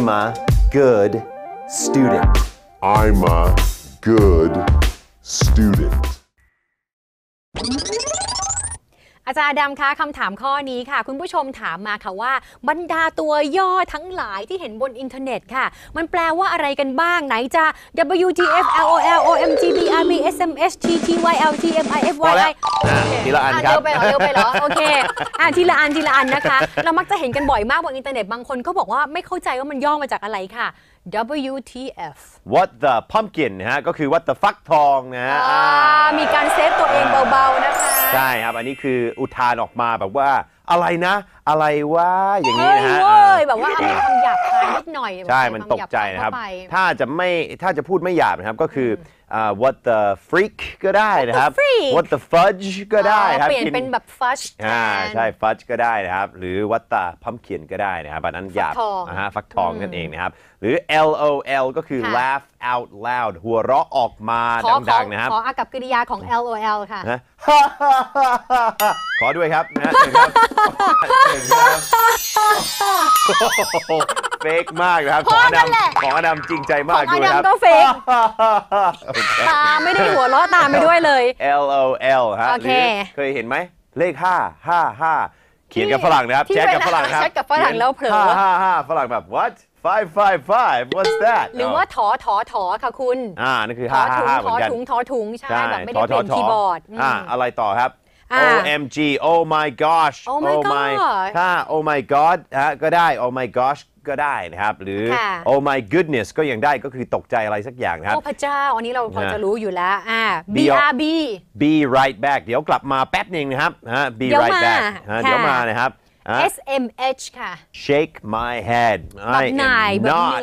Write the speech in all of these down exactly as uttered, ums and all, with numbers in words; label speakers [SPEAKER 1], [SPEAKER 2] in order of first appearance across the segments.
[SPEAKER 1] I'm a good student
[SPEAKER 2] I'm a good student
[SPEAKER 3] อาจารย์ดำคะคำถามข้อนี้ค่ะคุณผู้ชมถามมาค่ะว่าบรรดาตัวย่อทั้งหลายที่เห็นบนอินเทอร์เน็ตค่ะมันแปลว่าอะไรกันบ้างไหนจะ ดับเบิลยู ที เอฟ แอล โอ แอล โอ เอ็ม จี บี อาร์ บี เอส เอ็ม เอช ที ที วาย แอล ที เอ็ม ไอ เอฟ วาย ไอ
[SPEAKER 1] ทีละอันครับ
[SPEAKER 3] เร็วไปเหรอเร็วไปเหรอโอเคอ่ะทีละอันทีละอันนะคะเรามักจะเห็นกันบ่อยมากบนอินเทอร์เน็ตบางคนก็บอกว่าไม่เข้าใจว่ามันย่อมาจากอะไรค่ะ ดับเบิลยู ที เอฟ
[SPEAKER 1] What the pumpkin นะฮะก็คือ What the ฟักทองนะฮะ
[SPEAKER 3] มีการเซฟตัวเองเบาๆนะคะ
[SPEAKER 1] ใช่ครับอันนี้คืออุทานออกมาแบบว่าอะไรนะอะไรวะอย่างนี้นะฮะ
[SPEAKER 3] แบบว่ามีคำหยาบคายนิดหน่อย
[SPEAKER 1] ใช่มันตกใจนะครับถ้าจะไม่ถ้าจะพูดไม่หยาบนะครับก็คือ what the freak ก็ได้นะครับ what the fudge ก็ได้ครับ
[SPEAKER 3] เปลี่ยนเป็นแบบ fudge
[SPEAKER 1] อ่าใช่ fudge ก็ได้นะครับหรือ what the pumpkin ก็ได้นะครับอันนั้นหยาบนะฮะฟักทองนั่นเองนะครับหรือ แอล โอ แอล ก็คือ laugh out loud หัวเราะออกมาดังๆนะครับ
[SPEAKER 3] ขออากับกริยาของ แอล โอ แอล ค่ะ
[SPEAKER 1] ขอด้วยครับนะเฟกมากนะครับของอดัมของอดัมจริงใจมาก
[SPEAKER 3] ดูครับของอดัมก็เฟกตาไม่ได้หัวเราะตามไปด้วยเลย
[SPEAKER 1] แอล โอ แอล ฮะเคยเห็นไหมเลขห้า ห้า ห้าเขียนกับฝรั่งนะครับแชทกับฝรั่งครับ
[SPEAKER 3] แชทกับฝรั่งแล้วเผลอ
[SPEAKER 1] ห้า ห้า ห้าฝรั่งแบบ what five five five what's that
[SPEAKER 3] หรือว่าถอถอถอค่ะคุณ
[SPEAKER 1] อ่านั่นคือห้า ห้า ห้าเหมือนกัน
[SPEAKER 3] ถอถุงถอถุงใช่แบบไม่ได้เป็นคีย์บอร์ด
[SPEAKER 1] อ่าอะไรต่อครับ โอ เอ็ม จี oh my gosh
[SPEAKER 3] oh my god
[SPEAKER 1] ถ้า oh my god ฮะก็ได้ oh my gosh ก็ได้นะครับหรือ oh my goodness ก็ยังได้ก็คือตกใจอะไรสักอย่างครับ
[SPEAKER 3] โอ้พระเจ้าอันนี้เราพอจะรู้อยู่แล้วอ่า บี อาร์ บี
[SPEAKER 1] be right back เดี๋ยวกลับมาแป๊บนึงนะครับฮะ be right back เดี๋ยวมานะครับ
[SPEAKER 3] เอส เอ็ม เอช ค่ะ
[SPEAKER 1] shake my head I am not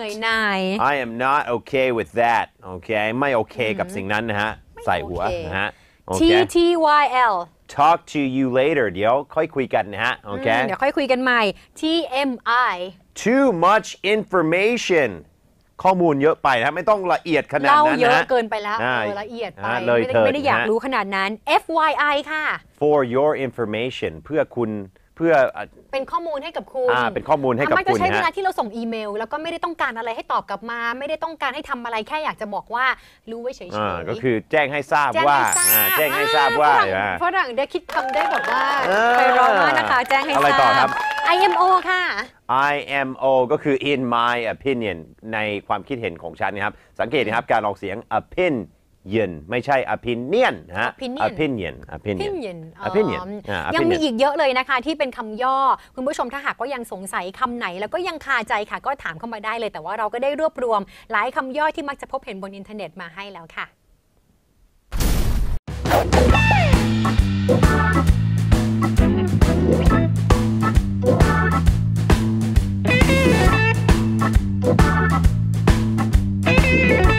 [SPEAKER 1] I am not okay with that โอเคไม่โอเคกับสิ่งนั้นนะฮะใส่หัวนะฮะ
[SPEAKER 3] ที ที วาย แอล
[SPEAKER 1] talk to you later เดี๋ยวค่อยคุยกันนะฮะโอเค
[SPEAKER 3] เดี๋ยวค่อยคุยกันใหม่ ที เอ็ม ไอ
[SPEAKER 1] too much information ข้อมูลเยอะไปนะไม่ต้องละเอียดขนาดนั้นนะ
[SPEAKER 3] เล่าเยอะเกินไปแล้วละเอียดไปไม่ได้อยากรู้ขนาดนั้น เอฟ วาย ไอ ค่ะ
[SPEAKER 1] for your information เพื่อคุณเพื่อ
[SPEAKER 3] เป็นข้อมูลให้กับคุณ
[SPEAKER 1] อ่าเป็นข้อมูลให้กับคุณนะ
[SPEAKER 3] มันจะใช้เวลาที่เราส่งอีเมลแล้วก็ไม่ได้ต้องการอะไรให้ตอบกลับมาไม่ได้ต้องการให้ทำอะไรแค่อยากจะบอกว่ารู้ไว้เฉย
[SPEAKER 1] ๆก็คือแจ้งให้ทราบว่าแจ้งให้ทราบว่า
[SPEAKER 3] ฝรั่งได้คิดคำได้แบบว่าไปรอมานะคะแจ้งให้ทราบ
[SPEAKER 1] อะไรต่อครับ
[SPEAKER 3] ไอ เอ็ม โอ ค่ะ
[SPEAKER 1] ไอ เอ็ม โอ ก็คือ in my opinion ในความคิดเห็นของฉันนะครับสังเกตนะครับการออกเสียง opinionไม่ใช่ opinion นะฮะ opinion opinion opinion
[SPEAKER 3] ยังมีอีกเยอะเลยนะคะที่เป็นคำย่อคุณผู้ชมถ้าหากก็ยังสงสัยคำไหนแล้วก็ยังคาใจค่ะก็ถามเข้ามาได้เลยแต่ว่าเราก็ได้รวบรวมหลายคำย่อที่มักจะพบเห็นบนอินเทอร์เน็ตมาให้แล้วค่ะ